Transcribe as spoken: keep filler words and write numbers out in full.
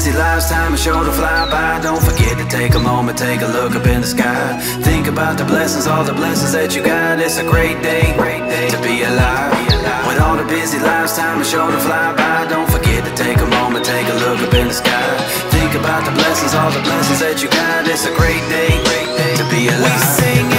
busy life's time is sure to fly by. Don't forget to take a moment, take a look up in the sky. Think about the blessings, all the blessings that you got. It's a great day, great day to be alive. With all the busy life's time is sure to fly by. Don't forget to take a moment, take a look up in the sky. Think about the blessings, all the blessings that you got. It's a great day, great day to be alive. We sing